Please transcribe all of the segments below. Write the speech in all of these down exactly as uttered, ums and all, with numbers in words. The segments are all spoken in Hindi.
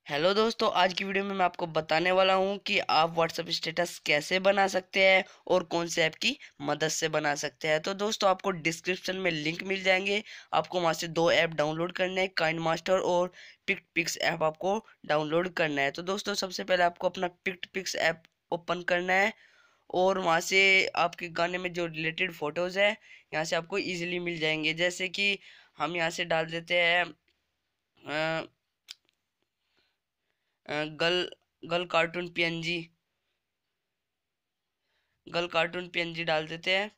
हेलो दोस्तों, आज की वीडियो में मैं आपको बताने वाला हूं कि आप व्हाट्सएप स्टेटस कैसे बना सकते हैं और कौन से ऐप की मदद से बना सकते हैं। तो दोस्तों, आपको डिस्क्रिप्शन में लिंक मिल जाएंगे। आपको वहां से दो ऐप डाउनलोड करने हैं, काइनमास्टर और पिक्ट पिक्स ऐप आपको डाउनलोड करना है। तो दोस्तों, सबसे पहले आपको अपना पिक्ट पिक्स ऐप ओपन करना है और वहां से आपके गाने में जो रिलेटेड फोटोज है यहाँ से आपको इजीली मिल जाएंगे। जैसे कि हम यहाँ से डाल देते हैं girl girl cartoon PNG girl cartoon PNG डाल देते हैं।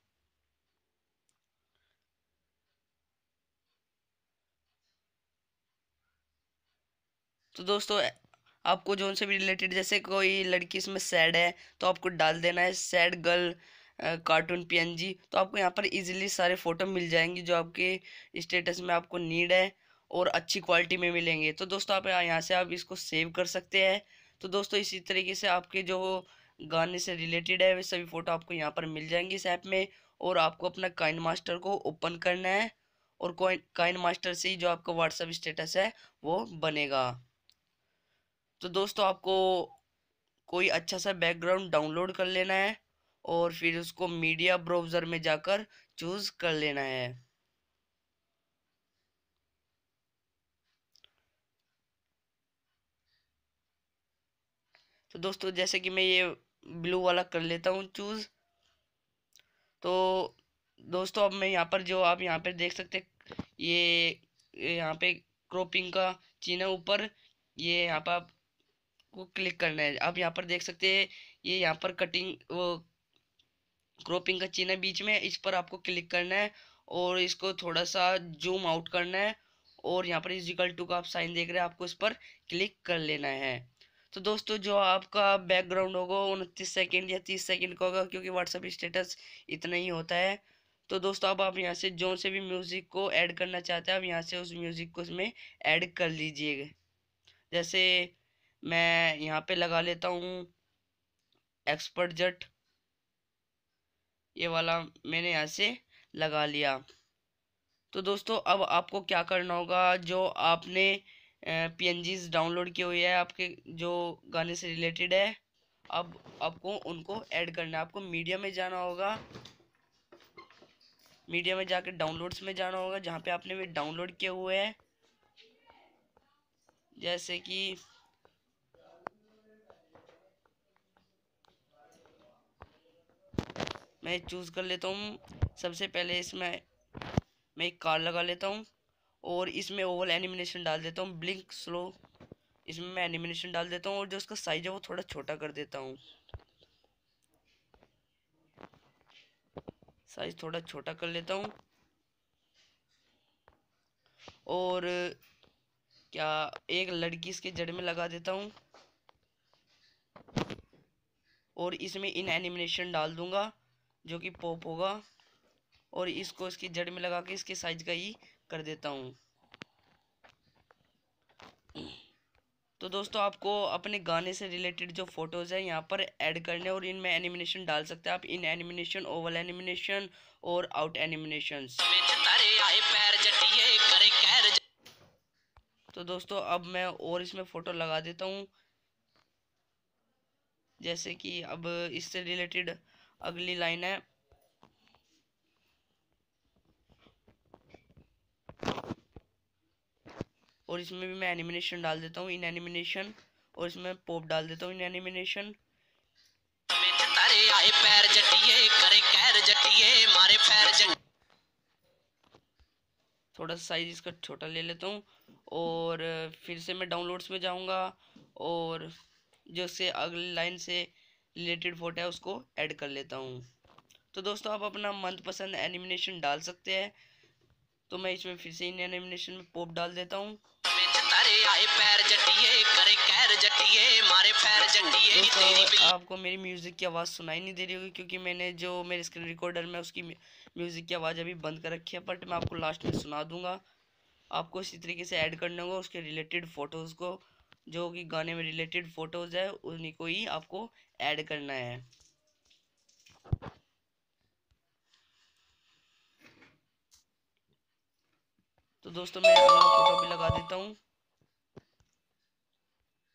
तो दोस्तों, आपको जो उनसे भी रिलेटेड, जैसे कोई लड़की इसमें सैड है तो आपको डाल देना है सैड गर्ल कार्टून पीएनजी। तो आपको यहाँ पर इजीली सारे फोटो मिल जाएंगे जो आपके स्टेटस में आपको नीड है और अच्छी क्वालिटी में मिलेंगे। तो दोस्तों, आप यहाँ से आप इसको सेव कर सकते हैं। तो दोस्तों, इसी तरीके से आपके जो गाने से रिलेटेड है वे सभी फोटो आपको यहाँ पर मिल जाएंगे इस ऐप में। और आपको अपना काइन मास्टर को ओपन करना है और काइन मास्टर से ही जो आपका व्हाट्सएप स्टेटस है वो बनेगा। तो दोस्तों, आपको कोई अच्छा सा बैकग्राउंड डाउनलोड कर लेना है और फिर उसको मीडिया ब्राउज़र में जाकर चूज कर लेना है। तो दोस्तों, जैसे कि मैं ये ब्लू वाला कर लेता हूँ चूज। तो दोस्तों, अब मैं यहाँ पर जो आप यहाँ पर देख सकते हैं, ये ये यहाँ पे क्रॉपिंग का चिन्ह है ऊपर, ये यहाँ पर आपको क्लिक करना है। आप यहाँ पर देख सकते हैं, ये यहाँ पर कटिंग वो क्रॉपिंग का चिन्ह है बीच में, इस पर आपको क्लिक करना है और इसको थोड़ा सा जूम आउट करना है। और यहाँ पर इजिकल टू का आप साइन देख रहे हैं, आपको इस पर क्लिक कर लेना है। तो दोस्तों, जो आपका बैकग्राउंड होगा उनतीस सेकंड या तीस सेकंड का होगा, क्योंकि व्हाट्सएप स्टेटस इतना ही होता है। तो दोस्तों, अब आप यहाँ से जो से भी म्यूज़िक को ऐड करना चाहते हैं, आप यहाँ से उस म्यूज़िक को इसमें ऐड कर लीजिएगा। जैसे मैं यहाँ पे लगा लेता हूँ एक्सपर्ट जट, ये वाला मैंने यहाँ से लगा लिया। तो दोस्तों, अब आपको क्या करना होगा, जो आपने पीएनजीज डाउनलोड किए हुए हैं आपके जो गाने से रिलेटेड है, अब आपको उनको ऐड करना है। आपको मीडिया में जाना होगा, मीडिया में जाकर डाउनलोड्स में जाना होगा जहाँ पे आपने वे डाउनलोड किए हुए हैं। जैसे कि मैं चूज़ कर लेता हूँ। सबसे पहले इसमें मैं एक कार लगा लेता हूँ और इसमें ओवल एनिमेशन डाल देता हूँ, ब्लिंक स्लो, इसमें मैं एनिमेशन डाल देता हूँ और जो उसका साइज है वो थोड़ा छोटा कर देता हूँ। साइज थोड़ा छोटा कर लेता हूँ। और क्या एक लड़की इसके जड़ में लगा देता हूँ और इसमें इन एनिमेशन डाल दूंगा जो कि पॉप होगा और इसको इसकी जड़ में लगा के इसके साइज का ही कर देता हूँ। तो दोस्तों, आपको अपने गाने से रिलेटेड जो फोटोज है यहाँ पर ऐड करने और इनमें एनिमेशन डाल सकते हैं आप। इन एनिमेशन, ओवल एनिमेशन और आउट एनिमेशन। तो दोस्तों, अब मैं और इसमें फोटो लगा देता हूँ। जैसे कि अब इससे रिलेटेड अगली लाइन है, और इसमें भी मैं एनिमेशन डाल देता हूँ, इन एनिमेशन, और इसमें पॉप डाल देता हूँ, इन एनिमेशन। थोड़ा सा साइज इसका छोटा ले लेता हूँ और फिर से मैं डाउनलोड्स में जाऊँगा और जो से अगली लाइन से रिलेटेड फोटो है उसको ऐड कर लेता हूँ। तो दोस्तों, आप अपना मनपसंद एनिमेशन डाल सकते हैं। तो मैं इसमें फिर से इन एनिमेशन में पॉप डाल देता हूँ। दोस्तों, आपको मेरी म्यूज़िक की आवाज़ सुनाई नहीं दे रही होगी, क्योंकि मैंने जो मेरे स्क्रीन रिकॉर्डर में उसकी म्यूज़िक की आवाज़ अभी बंद कर रखी है, बट मैं आपको लास्ट में सुना दूंगा। आपको इसी तरीके से ऐड करना होगा उसके रिलेटेड फ़ोटोज़ को, जो कि गाने में रिलेटेड फ़ोटोज़ है उन्हीं को ही आपको ऐड करना है। तो दोस्तों, मैं अगला फ़ोटो भी लगा देता हूँ।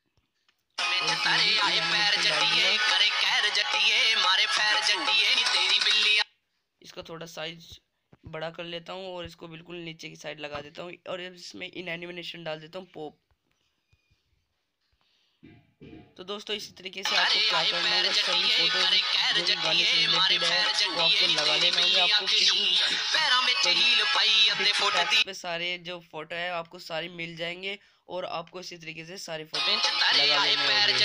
इसका थोड़ा साइज बड़ा कर लेता हूँ और इसको बिल्कुल नीचे की साइड लगा देता हूँ और इसमें इन एनिमेशन डाल देता हूँ पॉप। तो दोस्तों इसी तरीके से आपको क्या करना होगा, सभी फोटो जो गाने से रिलेटेड है वो आपको लगा लेना होगा। आपको टेक्स्ट पे सारे जो फोटो है आपको सारी मिल जाएंगे और आपको इसी तरीके से सारी फोटो लगा लेने होंगे।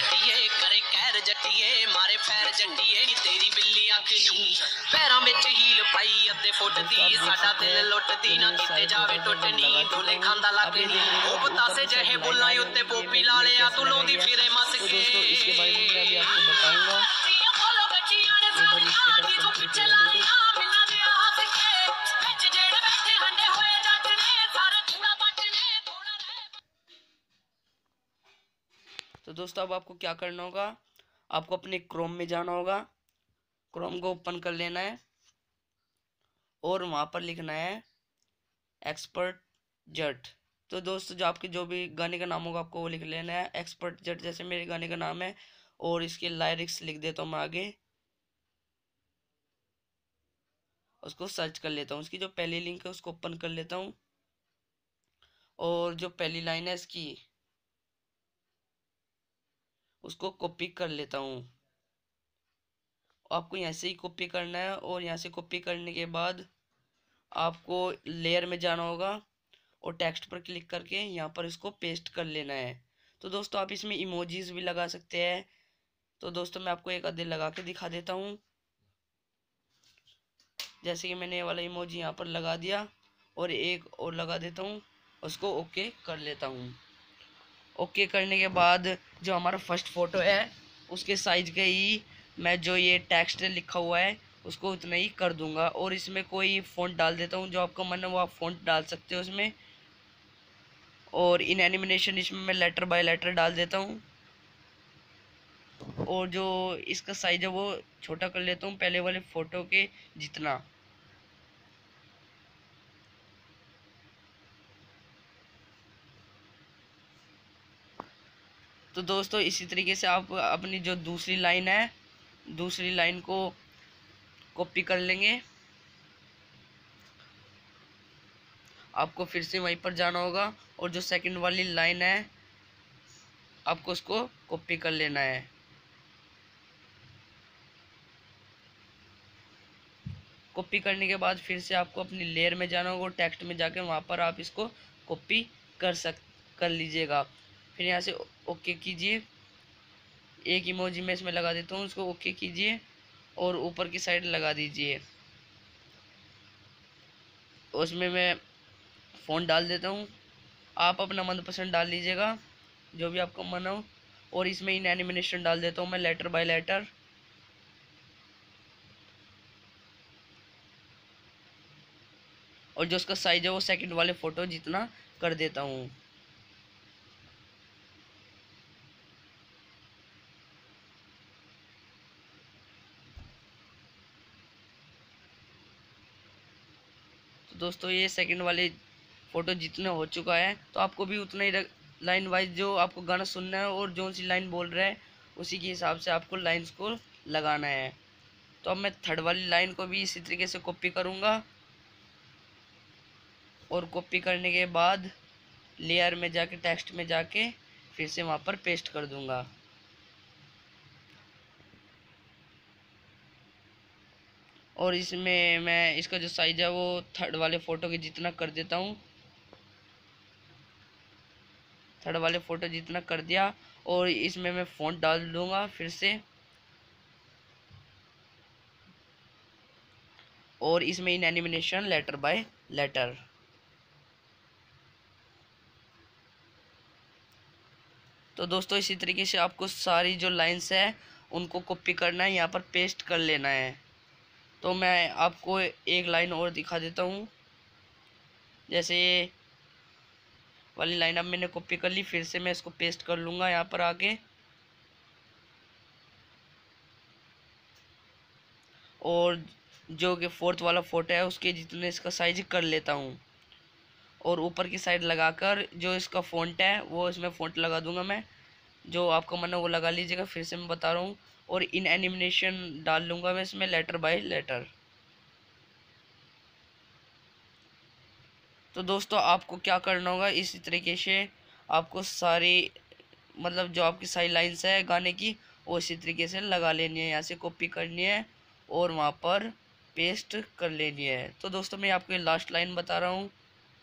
दोस्तों इसके बारे में मैं अभी आपको बताऊंगा। तो दोस्तों अब आपको क्या करना होगा, आपको अपने क्रोम में जाना होगा, क्रोम को ओपन कर लेना है और वहां पर लिखना है एक्सपर्ट जट। तो दोस्तों जो आपके जो भी गाने का नाम होगा आपको वो लिख लेना है एक्सपर्ट जट, जैसे मेरे गाने का नाम है, और इसके लिरिक्स लिख देता हूँ मैं आगे, उसको सर्च कर लेता हूँ। उसकी जो पहली लिंक है उसको ओपन कर लेता हूँ और जो पहली लाइन है इसकी उसको कॉपी कर लेता हूँ। आपको यहाँ से ही कॉपी करना है और यहाँ से कॉपी करने के बाद आपको लेयर में जाना होगा और टेक्स्ट पर क्लिक करके यहाँ पर इसको पेस्ट कर लेना है। तो दोस्तों आप इसमें इमोजीज भी लगा सकते हैं। तो दोस्तों मैं आपको एक आधे लगा के दिखा देता हूँ। जैसे कि मैंने ये वाला इमोजी यहाँ पर लगा दिया और एक और लगा देता हूँ, उसको ओके कर लेता हूँ। ओके करने के बाद जो हमारा फर्स्ट फोटो है उसके साइज के ही मैं जो ये टेक्स्ट लिखा हुआ है उसको उतना ही कर दूंगा और इसमें कोई फ़ॉन्ट डाल देता हूँ, जो आपका मन है वो आप फ़ॉन्ट डाल सकते हो उसमें। और इन एनिमेशन इसमें मैं लेटर बाय लेटर डाल देता हूँ और जो इसका साइज है वो छोटा कर लेता हूँ पहले वाले फ़ोटो के जितना। तो दोस्तों इसी तरीके से आप अपनी जो दूसरी लाइन है दूसरी लाइन को कॉपी कर लेंगे। आपको फिर से वहीं पर जाना होगा और जो सेकंड वाली लाइन है आपको उसको कॉपी कर लेना है। कॉपी करने के बाद फिर से आपको अपनी लेयर में जाना होगा, टेक्स्ट में जाके वहाँ पर आप इसको कॉपी कर सक कर लीजिएगा। फिर यहाँ से ओके कीजिए, एक इमोजी मैं इसमें लगा देता हूँ, उसको ओके कीजिए और ऊपर की साइड लगा दीजिए। उसमें मैं फ़ॉन्ट डाल देता हूँ, आप अपना मनपसंद डाल लीजिएगा जो भी आपको मन हो। और इसमें इन एनिमेशन डाल देता हूँ मैं लेटर बाय लेटर। और जो उसका साइज है वो सेकंड वाले फ़ोटो जितना कर देता हूँ। तो दोस्तों ये सेकंड वाले फ़ोटो जितना हो चुका है, तो आपको भी उतना ही लाइन वाइज जो आपको गाना सुनना है और जो सी लाइन बोल रहा है उसी के हिसाब से आपको लाइंस को लगाना है। तो अब मैं थर्ड वाली लाइन को भी इसी तरीके से कॉपी करूँगा और कॉपी करने के बाद लेयर में जाके टेक्स्ट में जाके फिर से वहाँ पर पेस्ट कर दूँगा। और इसमें मैं इसका जो साइज है वो थर्ड वाले फ़ोटो के जितना कर देता हूँ, थर्ड वाले फ़ोटो जितना कर दिया। और इसमें मैं फ़ॉन्ट डाल दूँगा फिर से और इसमें in animation letter by letter. तो दोस्तों इसी तरीके से आपको सारी जो लाइंस है उनको कॉपी करना है, यहाँ पर पेस्ट कर लेना है। तो मैं आपको एक लाइन और दिखा देता हूँ। जैसे ये वाली लाइन अब मैंने कॉपी कर ली, फिर से मैं इसको पेस्ट कर लूँगा यहाँ पर आके और जो कि फोर्थ वाला फोटो है उसके जितने इसका साइज कर लेता हूँ और ऊपर की साइड लगाकर जो इसका फ़ॉन्ट है वो इसमें फ़ॉन्ट लगा दूंगा मैं जो आपका मन है वो लगा लीजिएगा। फिर से मैं बता रहा हूँ, और इन एनिमेशन डाल लूँगा मैं इसमें लेटर बाय लेटर। तो दोस्तों आपको क्या करना होगा, इसी तरीके से आपको सारी मतलब जो आपकी सारी लाइन्स है गाने की वो इसी तरीके से लगा लेनी है, यहाँ से कॉपी करनी है और वहाँ पर पेस्ट कर लेनी है। तो दोस्तों मैं आपको लास्ट लाइन बता रहा हूँ,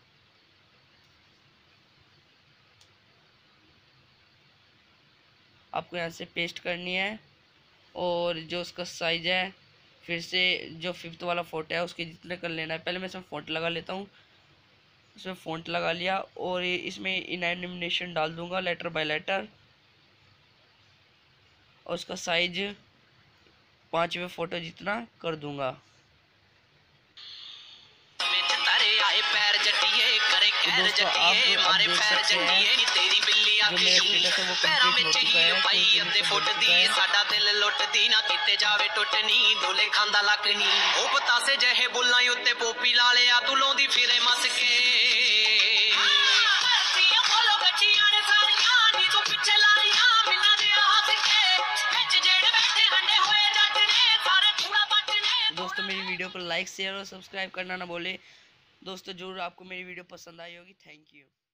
आपको यहाँ से पेस्ट करनी है और जो उसका साइज है फिर से जो फिफ्थ वाला फोटो है उसके जितने कर लेना है। पहले मैं इसमें फ़ॉन्ट लगा लेता हूँ, इसमें फ़ॉन्ट लगा लिया और इसमें इन एनिमेशन डाल दूंगा लेटर बाय लेटर, और उसका साइज पाँचवें फोटो जितना कर दूंगा। तो दोस्तों आप अब देख सकते हैं जो मेरा स्टेटस है वो कंप्लीट हो चुका है, फिनिश हो चुका है। साडा दिल लुटदी ना किते जावे टुटनी डोले खांदा लकनी ओ बतासे जहे बुल्लां उत्ते पोपी ला लिया तू लाउंदी फिरे मस के बोलो गच्चियां ने सारियां नी तू पिछे लारियां मिन्ना दे हंस के विच जेड़े बैठे हंडे होए जट ने सारे पूरा बट ने। दोस्तों मेरी वीडियो को लाइक शेयर और सब्सक्राइब करना ना बोले। दोस्तों जरूर आपको मेरी वीडियो पसंद आई होगी। Thank you.